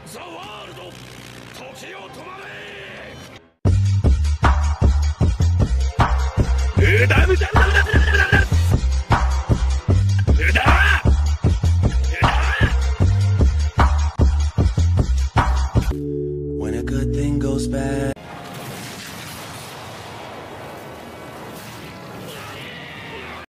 ザ・ワールド時を止まれ。うだうだうだうだうだうだうだWhen a good thing goes bad